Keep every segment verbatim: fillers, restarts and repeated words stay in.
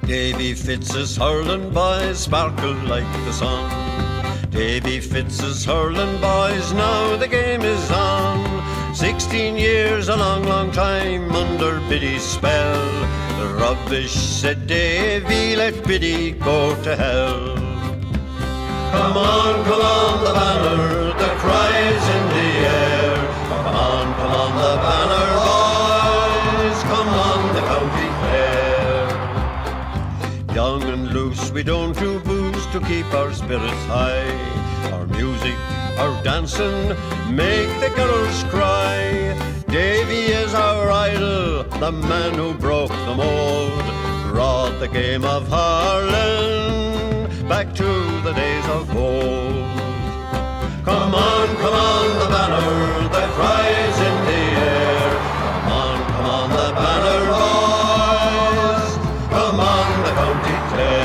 Davy Fitz's hurling boys sparkle like the sun. Davy Fitz's hurling boys, now the game is on. Sixteen years, a long, long time under Biddy's spell. The rubbish, said Davy, let Biddy go to hell. Come on, come on, the banner, the cry's in the air. Come on, come on, the banner, boys, come on, the county fair. Young and loose, we don't do booze to keep our spirits high. Our music, our dancing, make the girls cry. Davy is our idol, the man who broke the mold, brought the game of hurling back to the days of old. Come on, come on, the banner, the cry's in the air. Come on, come on, the banner, boys, come on, the county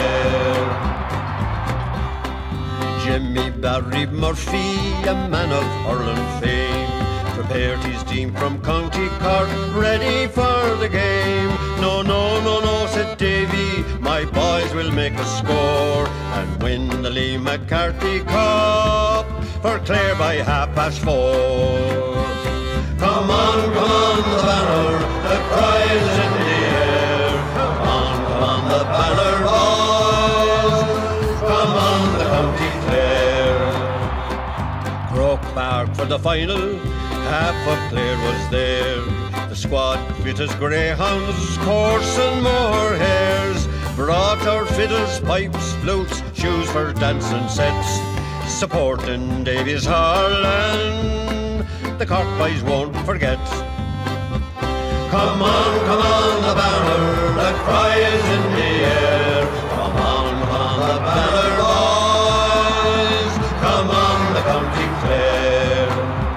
fair. Jimmy Barry Murphy, a man of hurling fame, prepared his team from County Cork, ready for the game. No, no, no, no, said Davy, my boys will make a score and win the Lee McCarthy Cup for Clare by half past four. Come on, come on, the banner, the cry's in the air. Come on, come on, the banner, boys, come on, the county Clare. Croke Park for the final, half of Clare was there. The squad fit as greyhounds, coursing more hares. Brought our fiddles, pipes, flutes, shoes for dancing sets, supporting Davy's hurling, the Cork boys won't forget. Come on, come on, the banner, the cry is in the air. Come on, come on, the banner, boys, come on, the county Clare.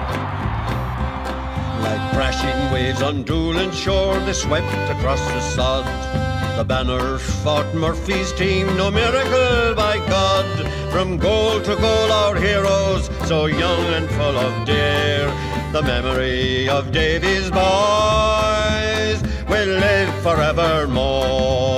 Like crashing waves on Doolan shore, they swept across the sod. The banner fought Murphy's team, no miracle by God. From goal to goal our heroes, so young and full of dare. The memory of Davy's boys will live forevermore.